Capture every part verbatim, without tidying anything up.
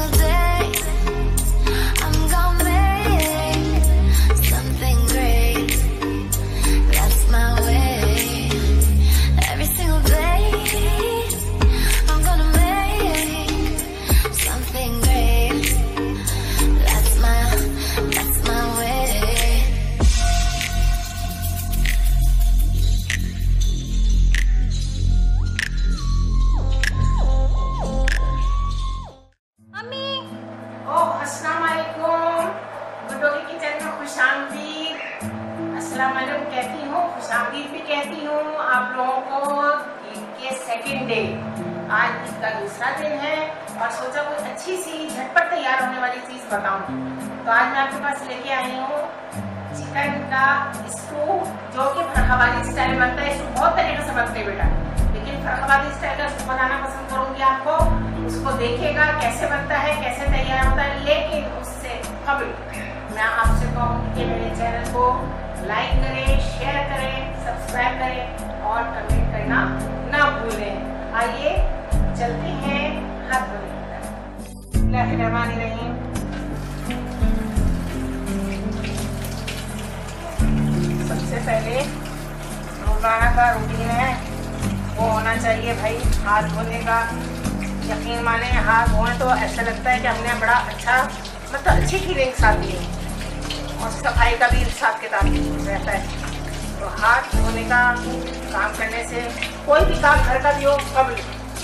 कहती हूँ, खुशामदीद भी कहती हूँ आप लोगों को। ईद के सेकंड डे, आज ईद का दूसरा दिन है और सोचा कोई अच्छी सी झटपट तैयार होने वाली चीज बताऊं। तो आज मैं आपके पास लेके आई हूँ चिकन का स्टू, जो कि फरहाबादी स्टाइल बनता है। इसको बहुत तरीके से बनते हैं बेटा, लेकिन फरहाबादी स्टाइल का इसको बनाना पसंद करूंगी आपको। उसको देखिएगा कैसे बनता है, कैसे तैयार होता है। लेकिन उससे कबल मैं आपसे कहूँगी कि मेरे चैनल को लाइक करें, शेयर करें, सब्सक्राइब करें और कमेंट करना ना भूलें। आइए चलते हैं हाथ धोने की तरफ। बिस्मिल्लाहिर्रहमानिर्रहीम। सबसे पहले रोजाना का रूटीन है वो होना चाहिए भाई हाथ धोने का। यकीन माने हाथ धोए तो ऐसा लगता है कि हमने बड़ा अच्छा, मतलब अच्छी फीलिंग्स आती है और सफाई का भी साथ के साथ रहता है। तो हाथ धोने का काम करने से कोई भी काम घर का भी हो कब,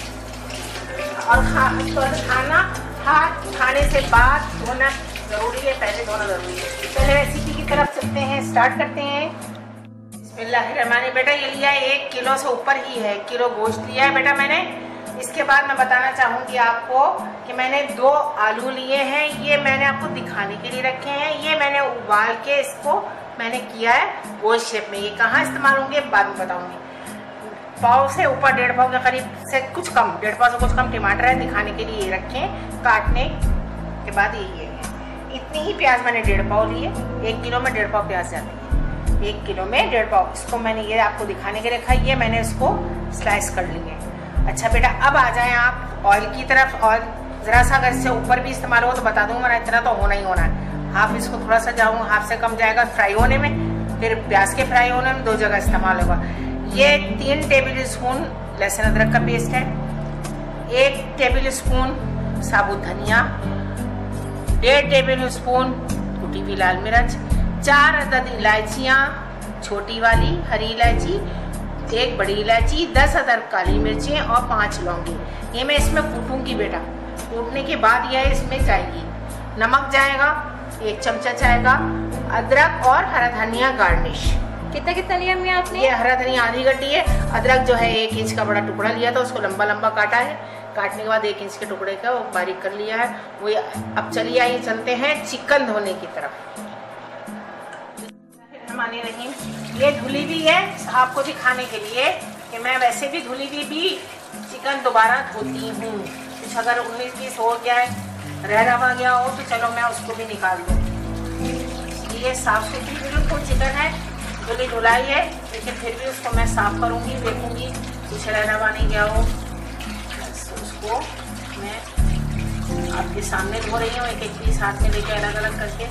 और खा, तो खाना हाथ खाने से बाद धोना जरूरी है, पहले धोना जरूरी है। पहले रेसिपी की तरफ चलते हैं, स्टार्ट करते हैं। बिस्मिल्लाहिर्रहमानिर्रहीम। बेटा ये लिया है एक किलो से ऊपर ही है, एक किलो गोश्त लिया है बेटा मैंने। इसके बाद मैं बताना चाहूँगी आपको कि मैंने दो आलू लिए हैं, ये मैंने आपको दिखाने के लिए रखे हैं। ये मैंने उबाल के इसको मैंने किया है गोल शेप में। ये कहाँ इस्तेमाल होंगे बाद में बताऊँगी। पाव से ऊपर, डेढ़ पाव के करीब से कुछ कम, डेढ़ पाव से कुछ कम टमाटर है, दिखाने के लिए ये रखे हैं। काटने के बाद ये ये इतनी ही प्याज मैंने डेढ़ पाव लिए। एक किलो में डेढ़ पाव प्याज जाते हैं, एक किलो में डेढ़ पाव। इसको मैंने ये आपको दिखाने के लिए रखा है, ये मैंने इसको स्लाइस कर लिए। अच्छा बेटा अब आ जाएं आप ऑयल की तरफ। ऑयल ज़रा सा अगर इससे ऊपर भी इस्तेमाल हो तो बता दूंगा, वरना इतना तो होना ही होना है। हाफ इसको थोड़ा सा जाऊँ, हाफ से कम जाएगा फ्राई होने में, फिर प्याज के फ्राई होने में दो जगह इस्तेमाल होगा। ये तीन टेबल स्पून लहसुन अदरक का पेस्ट है, एक टेबल स्पून साबुत धनिया, डेढ़ टेबल स्पून कुटी हुई लाल मिर्च, चार अदद इलायचियाँ छोटी वाली, हरी इलायची, एक बड़ी इलायची, दस अदर काली मिर्चें और पांच लौंगी। ये मैं इसमें कूटूंगी बेटा। कूटने के बाद यह इसमें जाएगी। नमक जाएगा एक चमचा जाएगा, अदरक और हरा धनिया गार्निश। कितना कितना लिया मैं आपने? ये हरा धनिया आधी गड्डी है, अदरक जो है एक इंच का बड़ा टुकड़ा लिया था, उसको लंबा लंबा काटा है। काटने के बाद एक इंच के टुकड़े का वो बारीक कर लिया है वो। अब चलिए आइए चलते हैं चिकन धोने की तरफ। नहीं, ये धुली भी है आपको दिखाने के लिए कि मैं वैसे भी धुली हुई भी चिकन दोबारा धोती हूँ। कुछ अगर उन्नीस बीस हो गया है, रह रहा गया हो तो चलो मैं उसको भी निकाल दूँ। ये साफ सुथरी बिल्कुल चिकन है, धुली धुलाई है, लेकिन फिर भी उसको मैं साफ करूँगी, देखूँगी कुछ रह रहा नहीं गया हो। उसको मैं आपके सामने धो रही हूँ, एक एक पीस हाथ में लेके अलग अलग करके।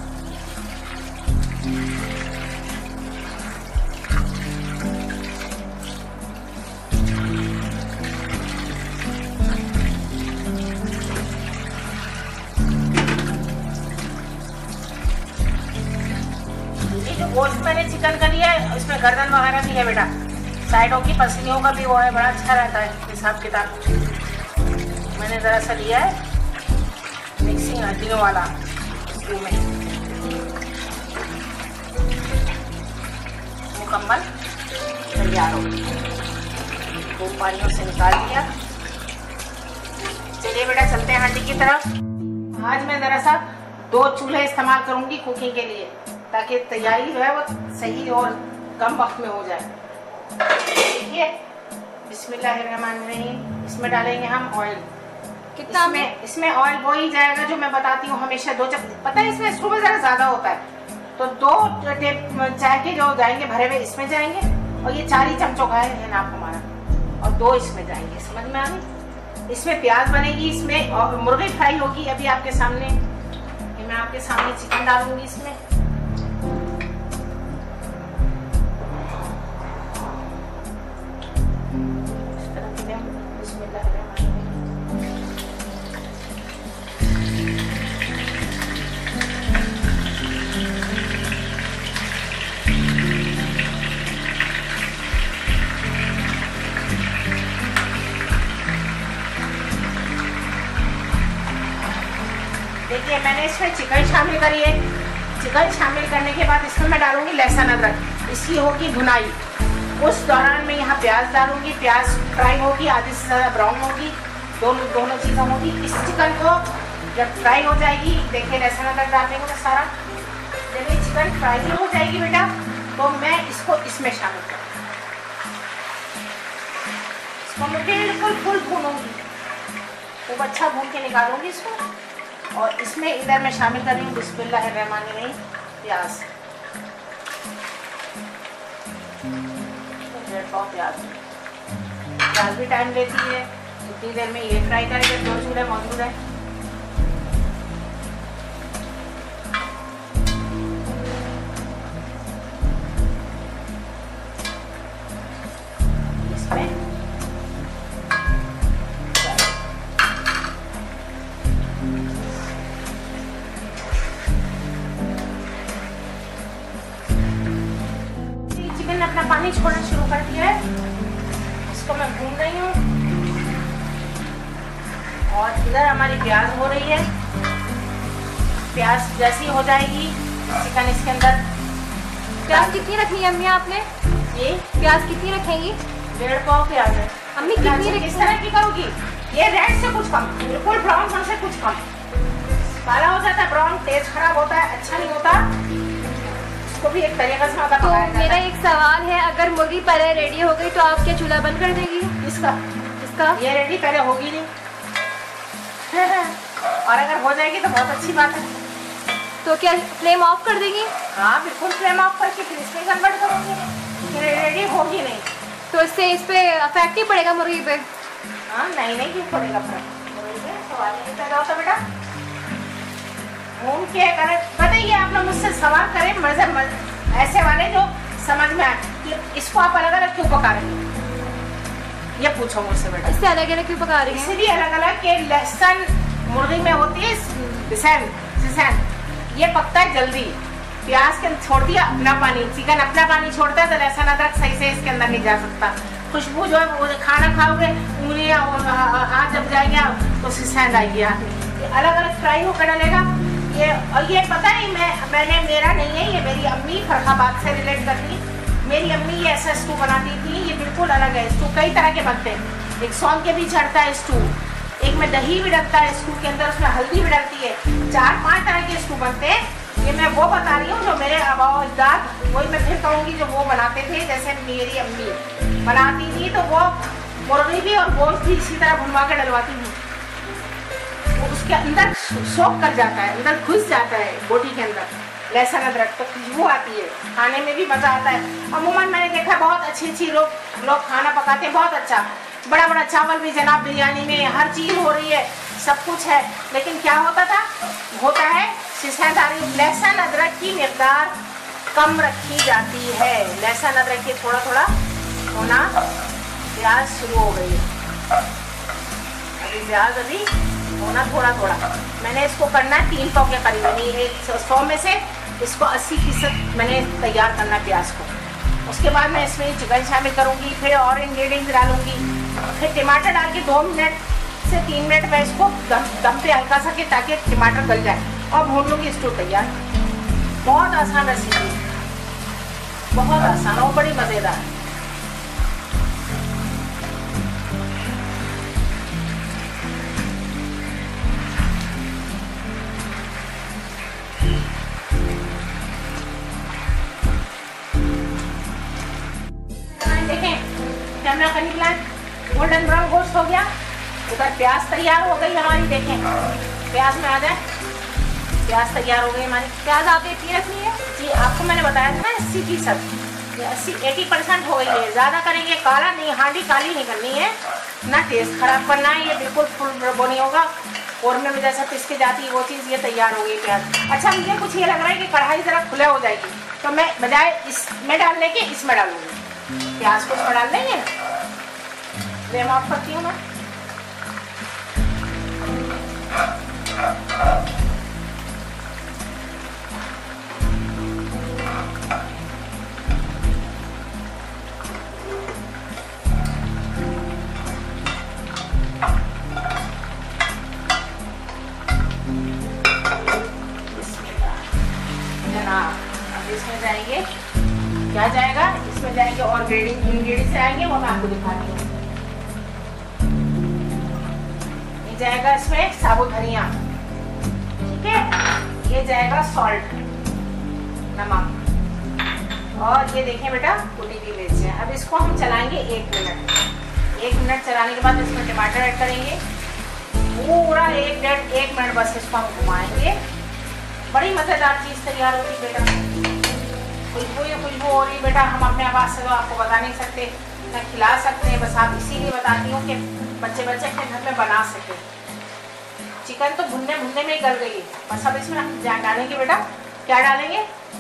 गोश्त मैंने चिकन का लिया है, इसमें गर्दन वगैरह भी है बेटा, साइडों की पसलियों का भी वो है, बड़ा अच्छा रहता है हिसाब किताब। मैंने ज़रा सा लिया है मिक्सिंग हड्डियों वाला स्टू में। मुकम्मल तैयार हो, दो पानियों से निकाल दिया। चलिए बेटा चलते हैं हांडी की तरफ। आज मैं ज़रा सा दो चूल्हे इस्तेमाल करूँगी कुकिंग के लिए, ताकि तैयारी जो है वो सही और कम वक्त में हो जाए। देखिए बिस्मिल्लाहिर्रहमानिर्रहीम। इसमें डालेंगे हम ऑयल। कितना इसमें इसमें ऑयल वो ही जाएगा जो मैं बताती हूँ हमेशा, दो चम्मच। पता है इसमें स्टू में ज़रा ज़्यादा होता है, तो दो चाय के जो जाएंगे भरे हुए इसमें जाएंगे, और ये चार ही चमचों का है नाप हमारा, और दो इसमें जाएंगे। समझ में आ गई? इसमें प्याज बनेगी, इसमें और मुर्गी फ्राई होगी। अभी आपके सामने ये मैं आपके सामने चिकन डालूंगी इसमें। देखिए मैंने इसमें चिकन शामिल करी है। चिकन शामिल करने के बाद इसमें मैं डालूंगी लहसुन अदरक, इसकी होगी भुनाई। उस दौरान मैं यहाँ प्याज डालूंगी, प्याज फ्राई होगी, आधी से ज़्यादा ब्राउन होगी, दोनों दोनों चीज़ें होगी। इस चिकन को जब फ्राई हो जाएगी, देखिए लहसुन अदरक डाल देंगे मैं सारा। जब ये चिकन फ्राई हो जाएगी बेटा, तो मैं इसको इसमें शामिल करूँगी। इसको मैं बिल्कुल फुल भूनूंगी, खूब अच्छा भून के निकालूंगी इसको। और इसमें इधर मैं शामिल कर रही हूँ बिस्मिल्लाहिर्रहमानिर्रहीम प्याज, डेढ़ पाव प्याज। प्याज भी टाइम लेती है, उतनी देर में ये फ्राई करेंगे। दो चूल्हे मौजूद है। इसमें अपना पानी छोड़ना शुरू कर दिया है, इसको मैं भून रही हूँ। और इधर हमारी प्याज हो रही है। प्याज जैसी हो जाएगी, चिकन इसके अंदर। प्याज कितनी रखनी है अम्मी आपने? ये प्याज कितनी रखेंगी? डेढ़ पाव प्याज है अम्मी। कितनी रखी? किस तरह की करोगी? ये रेड से कुछ कम, बिल्कुल ब्राउन होने से कुछ कम। काला हो जाता है, ब्राउन टेस्ट खराब होता है, अच्छा नहीं होता। इसको भी एक तरीका से होता है। तो मेरा एक सवाल है, अगर मुर्गी पहले रेडी हो गई तो आप क्या चूल्हा बंद कर देंगी? इसका इसका ये रेडी पहले होगी नहीं और अगर हो जाएगी तो बहुत अच्छी बात है। तो क्या फ्लेम ऑफ कर देंगी? हाँ बिल्कुल, फ्लेम ऑफ करके फिर इसमें कन्वर्ट करूँगी। रेडी होगी नहीं तो इससे इस पे अफेक्ट नहीं पड़ेगा मुर्गी पे? हाँ नहीं नहीं, क्यों पड़ेगा फर्क? मुर्गी पे सवाल नहीं पैदा होता बेटा। घूम के करे बताइए, आप लोग मुझसे सवाल करें मजे मजे ऐसे वाले जो समझ में आए कि इसको आप अलग अलग क्यों पका रहे हैं, ये पूछो मुझसे बेटा। इससे अलग अलग क्यों पका रही हैं? इसलिए अलग अलग के लहसुन मुर्गी में होती है सिसैन, सिसैन ये पकता है जल्दी। प्याज के छोड़ दिया अपना पानी, चिकन अपना पानी छोड़ता है, तो लहसुन अदरक सही से इसके अंदर नहीं जा सकता। खुशबू जो है वो खाना खाओगे, उंगलियां हाथ जब जाएंगे तो सिसैन आएगी हाथ में। अलग अलग फ्राई होकर डलेगा ये। और ये पता नहीं मैं मैंने मेरा नहीं है, ये मेरी अम्मी फरखाबाद से रिलेट करती। मेरी अम्मी ये ऐसा स्टू बनाती थी, ये बिल्कुल अलग है। स्टू कई तरह के बनते हैं, एक सौंफ के भी चढ़ता है स्टू, एक में दही भी डलता है स्टू के अंदर, उसमें हल्दी भी डलती है। चार पांच तरह के स्टू बनते हैं। ये मैं वो बता रही हूँ जो मेरे आबाओ अजदाद, वही मैं फिर कहूँगी जो वो बनाते थे। जैसे मेरी अम्मी बनाती थी तो वो मुर्गी भी और गोश्त भी इसी तरह भुनवा के डलवाती थी। उसके अंदर सोख कर जाता है, अंदर घुस जाता है बोटी के अंदर लहसुन अदरक, तो खुशबू आती है, खाने में भी मज़ा आता है। अमूमन मैंने देखा बहुत अच्छी अच्छी लोग लोग खाना पकाते हैं, बहुत अच्छा बड़ा बड़ा चावल भी जनाब, बिरयानी में हर चीज़ हो रही है, सब कुछ है। लेकिन क्या होता था, होता है सिसैदारी, लहसुन अदरक की मिकदार कम रखी जाती है। लहसुन अदरक की थोड़ा थोड़ा होना, प्याज शुरू हो गई है अभी, प्याज अभी होना थोड़ा थोड़ा। मैंने इसको करना है तीन पाव के करीब, यानी एक सौ में से इसको अस्सी फीसद मैंने तैयार करना है प्याज को। उसके बाद मैं इसमें चिकन शामिल करूँगी, फिर और इंग्रेडिएंट्स डालूँगी, फिर टमाटर डाल के दो मिनट से तीन मिनट में इसको दम दम पे हल्का सा के, ताकि टमाटर गल जाए, और भून लूँगी। स्टू तैयार। बहुत आसान रेसिपी, बहुत आसान और बड़ी मज़ेदार। कैमरा करीब लाए, गोल्डन ब्राउन गोश्त हो गया, उधर प्याज तैयार हो गई हमारी। देखें प्याज में आ जाए, प्याज तैयार हो गई हमारी। प्याज आप इतनी रखनी है जी, आपको मैंने बताया था ना अस्सी फीसद, अस्सी एटी परसेंट हो गई है। ज़्यादा करेंगे काला नहीं, हांडी काली नहीं करनी है, ना टेस्ट खराब करना है, ये बिल्कुल फुल वो नहीं होगा। और में जैसा पिस के जाती है वो चीज़ ये तैयार हो गई प्याज। अच्छा मुझे कुछ ये लग रहा है कि कढ़ाई ज़रा खुला हो जाएगी, तो मैं बजाय इसमें डालने के इसमें डालूंगी। प्याज को इसमें डाल देंगे ना, फ्लेम ऑफ करती हूँ मैं। अब इसमें जाएंगे, क्या जाएगा इसमें जाएंगे और इंग्रेडिएंट्स आएंगे, वो मैं आपको दिखाती हूँ। ये जाएगा इसमें साबुत धनिया, ठीक है, ये जाएगा सॉल्ट नमक, और ये देखें बेटा कुटी हुई मिर्च है। अब इसको हम चलाएंगे एक मिनट। एक मिनट चलाने के बाद इसमें टमाटर ऐड करेंगे, पूरा एक डेढ़ एक मिनट बस इसको हम घुमाएंगे। बड़ी मज़ेदार चीज़ तैयार होगी बेटा। खुशबू ही खुशबू हो रही बेटा, हम अपने आवाज़ से तो आपको बता नहीं सकते, ना खिला सकते हैं, बस आप इसीलिए बताती हूँ कि बच्चे बच्चे अपने घर में बना सकें। चिकन तो भुनने भुनने में ही गल गई है, बस अब इसमें जान डालेंगे बेटा। क्या डालेंगे,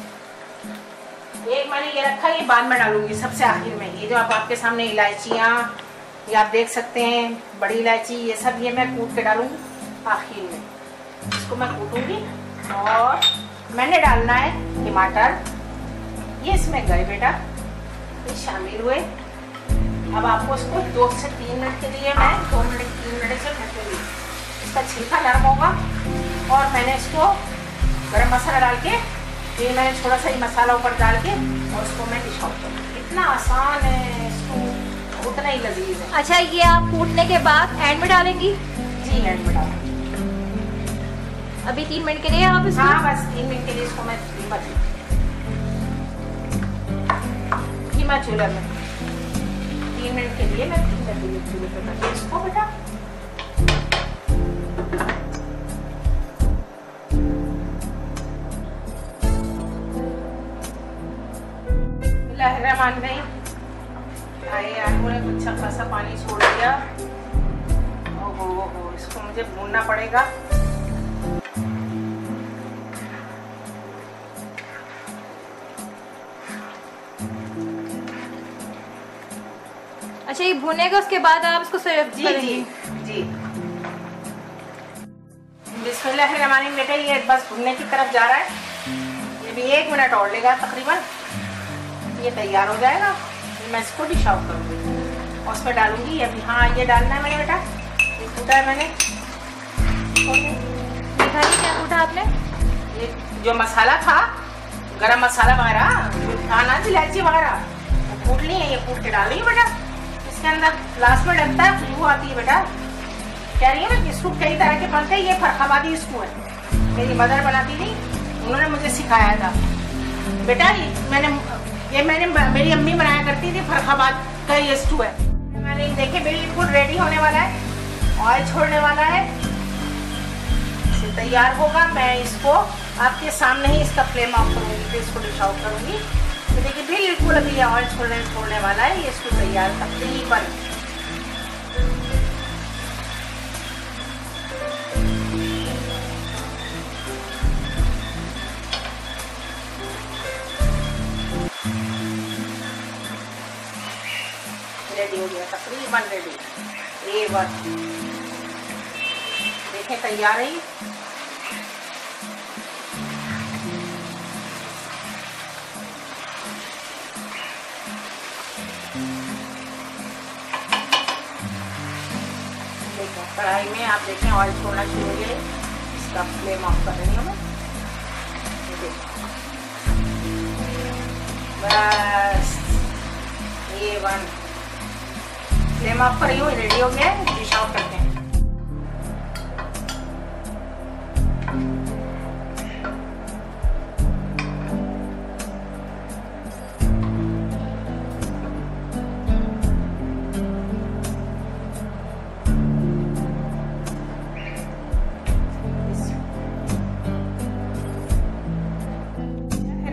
एक मैंने ये रखा, ये बाद में डालूंगी सबसे आखिर में। ये जो आप आपके सामने इलायचियाँ ये आप देख सकते हैं, बड़ी इलायची, ये सब ये मैं कूट के डालूंगी आखिर में। इसको मैं कूटूंगी और मैंने डालना है टमाटर, ये इसमें गए बेटा, ये शामिल हुए। अब आपको इसको दो से तीन मिनट के लिए मैं दो मिनट तीन मिनट से ढकूंगी। इसका छिलका नरम होगा और मैंने इसको गरम मसाला डाल के, ये मैंने थोड़ा सा ही मसाला ऊपर डाल के और उसको मैं डिश आउट करूँगी। इतना आसान है, इसको उतना ही लजीज है। अच्छा ये आप कूटने के बाद एंड में डालेंगी? जी एंड में डालूंगी। अभी तीन मिनट के लिए आप इसको? हाँ बस तीन मिनट के लिए इसको मैं धीमा चूल्हा में तीन मिनट के लिए मैं धीमे धीमे चूल्हे पे करती हूँ इसको बेटा। बिस्मिल्लाहिर्रहमानिर्रहीम। आए आलू ने कुछ अच्छा खासा पानी छोड़ दिया। ओहो ओहो, इसको मुझे भूनना पड़ेगा। अच्छा ये भुनेगा, उसके बाद आप इसको सर्व करेंगे? जी जी बिस्मिल्लाहिर्रहमानिर्रहीम। बेटा ये बस भुनने की तरफ जा रहा है, ये भी एक मिनट और लेगा तकरीबन, ये तैयार हो जाएगा। मैं इसको डिश आउट करूँगी और उसमें डालूंगी अभी। हाँ ये डालना है मैंने बेटा, ये कूटा है मैंने। दिखाइए क्या कूटा आपने? ये जो मसाला था, गरम मसाला वगैरह था ना, इलायची वगैरह, वो कूट ली है, ये कूट के डाल रही है बेटा इसके अंदर। लास्ट में डलता है, खुशबू आती है बेटा। कह रही है ना कि सूप कई तरह के बनते हैं, ये फरखाबादी स्टू है, मेरी मदर बनाती थी, उन्होंने मुझे सिखाया था बेटा। ये मैंने ये मैंने मेरी अम्मी बनाया करती थी, फरखाबाद का ये स्टू है। मैंने देखे बिल्कुल रेडी होने वाला है, ऑयल छोड़ने वाला है, इसे तैयार होगा। मैं इसको आपके सामने ही इसका फ्लेम ऑफ करूँगी, फिर इसको डिश आउट करूँगी। तो देखिए बिल्कुल अभी ये ऑयल छोड़ने छोड़ने वाला है, ये इसको तैयार तकरीबन। रेडी हो गया, तकरीबन रेडी। ये बात देखें तैयार है। कढ़ाई में आप देखें ऑयल छोड़ना शुरू हो गया, इसका फ्लेम ऑफ कर रही हूँ मैं। बस ये वन फ्लेम ऑफ कर रही हूँ, रेडी हो गया है, डिश आउट करते हैं।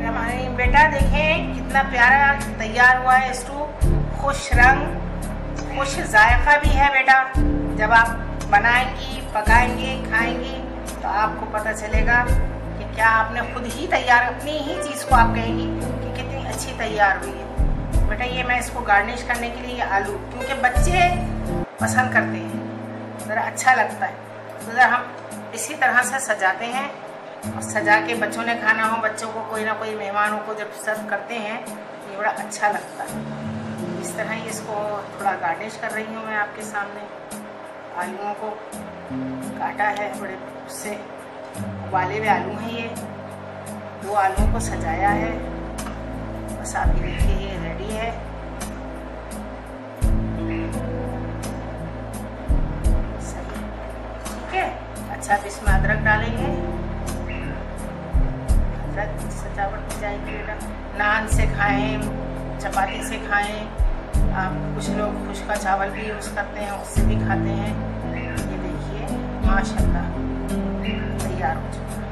बेटा देखें कितना प्यारा तैयार हुआ है स्टू, खुश रंग कुछ जायका भी है बेटा। जब आप बनाएंगी, पकाएंगी, खाएंगी तो आपको पता चलेगा कि क्या आपने खुद ही तैयार, अपनी ही चीज़ को आप कहेंगी कि कितनी अच्छी तैयार हुई है। बेटा ये मैं इसको गार्निश करने के लिए आलू, क्योंकि बच्चे पसंद करते हैं, ज़रा अच्छा लगता है, तो ज़रा हम इसी तरह से सजाते हैं। और सजा के बच्चों ने खाना हो, बच्चों को कोई ना कोई मेहमानों को जब सर्व करते हैं ये बड़ा अच्छा लगता है। इस तरह ही इसको थोड़ा गार्निश कर रही हूँ मैं आपके सामने। आलूओं को काटा है, बड़े उससे उबाले हुए आलू हैं ये, दो आलूओं को सजाया है। बस आप ये देखिए ये रेडी है। सही, ठीक है। अच्छा अब इसमें अदरक डालेंगे, अदरक सजावट हो जाएगी बेटा। नान से खाएं, चपाती से खाएं, आप कुछ लोग खुश्का चावल भी यूज़ करते हैं, उससे भी खाते हैं। ये देखिए माशाल्लाह तैयार हो चुका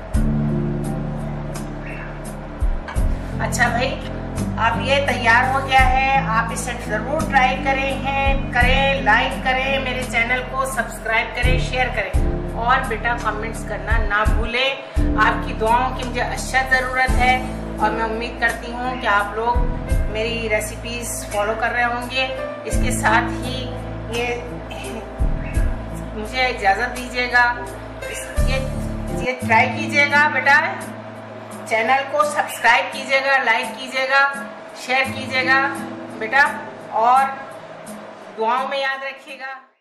है। अच्छा भाई अब ये तैयार हो गया है, आप इसे ज़रूर ट्राई करें हैं करें लाइक करें, मेरे चैनल को सब्सक्राइब करें, शेयर करें और बेटा कमेंट्स करना ना भूलें। आपकी दुआओं की मुझे अशद ज़रूरत है और मैं उम्मीद करती हूँ कि आप लोग मेरी रेसिपीज़ फॉलो कर रहे होंगे। इसके साथ ही ये मुझे इजाज़त दीजिएगा, ये ये ट्राई कीजिएगा बेटा, चैनल को सब्सक्राइब कीजिएगा, लाइक कीजिएगा, शेयर कीजिएगा बेटा और दुआओं में याद रखिएगा।